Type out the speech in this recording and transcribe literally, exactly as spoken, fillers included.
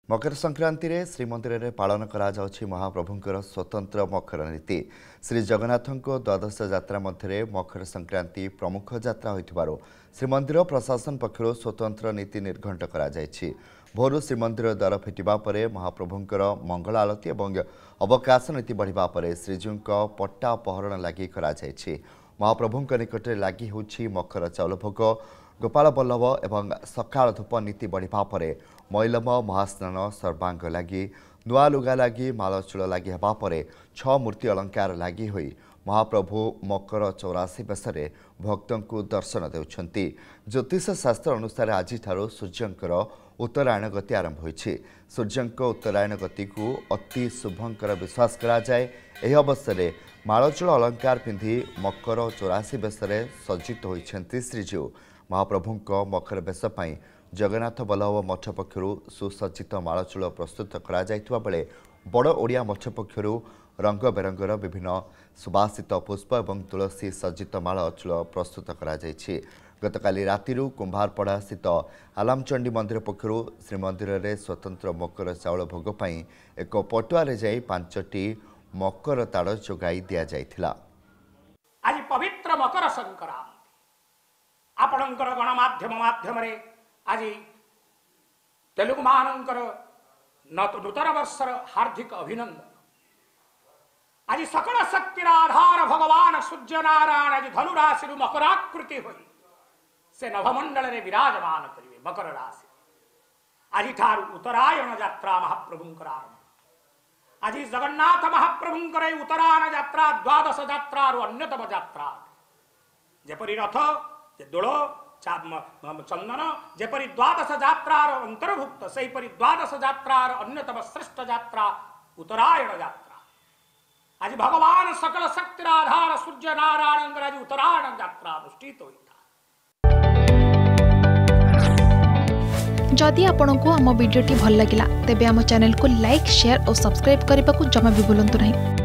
मकर संक्रांति रे श्रीमंदिर में पालन करा जाउछि महाप्रभुंकर स्वतंत्र मकर नीति। श्री जगन्नाथ द्वादश यात्रा मध्य मकर संक्रांति प्रमुख यात्रा होइथिबारु श्रीमंदिर प्रशासन पक्षर स्वतंत्र नीति निर्घंट करा जायछि। भोरु श्रीमंदिर द्वार फिटिबा परे महाप्रभुंकर मंगल आलती और अवकाश नीति बढ़िबा परे श्रीजीउक पट्टा अपहरण लागि करा जायछि। महाप्रभुंक निकटरे लागि होछि मकर चाउल भोग, गोपाल बल्लभ एवं सकाळ धूप नीति बढ़िबा परे मैलम महास्नान सर्वांग लगी नुआ लुगा लगी मालचूल लगी हेबा परे छ मूर्ति अलंकार लगी होई महाप्रभु मकर चौरासी बेसरे भक्तों को दर्शन देउछंती। ज्योतिष शास्त्र अनुसार आज सूर्यंकर उत्तरायण गति आरंभ होइछि। सूर्यंक उत्तरायण गति को अति शुभंकर विश्वास करा जाए। एही अवसर में मालचूल अलंकार पिंधि मकर चौरासी बेसरे सज्जित होइछंती श्रीजीउ। महाप्रभुंक मकर बेस पई जगन्नाथ बल्लभ मठ पक्षर सुसज्जित मालचूल प्रस्तुत करा जायतिबा बेले बड़ ओडिया मठ पक्षर रंग बेरंगर विभिन्न सुबासित पुष्प और तुलसी सज्जित मालचूल प्रस्तुत करा जायछि। गतकाली रातिरु कुंभारपड़ा स्थित आलामचंडी मंदिर पक्षर श्रीमंदिर में स्वतंत्र मकर चाउल भोग पई एक पटुआरे जाई पांचटी मकर ताड़ जोगाई दिया जायथिला। आज पवित्र मकर संक्रांति आपणकर गणमाध्यम माध्यम आज तेलुगु मानकर नूतन वर्षर हार्दिक अभिनंदन। आज सकल शक्तिर आधार भगवान सूर्य नारायण आज धनुराशि मकराकृति होई से नभमंडल रे विराजमान करिवे। मकर राशि आज ठार उत्तरायण यात्रा महाप्रभुंकर आरंभ। आज जगन्नाथ महाप्रभुंकर उत्तरायण यात्रा द्वादश यात्रा अन्यतम यात्रा। जेपरि रथ दोल चंदन जेपरि द्वादश यात्रार अंतर्भुक्त सेहीपरि द्वादश यात्रार अन्यतम श्रेष्ठ यात्रा उत्तरायण यात्रा। आज भगवान सकल शक्तिर आधार सूर्य नारायण आज उत्तरायण यात्रा अनुष्ठित होइता। जदि आपंक आम भिडी भल लगा तेब आम चैनल को लाइक, शेयर और सब्सक्राइब करने को जमा भी भूलु नहीं।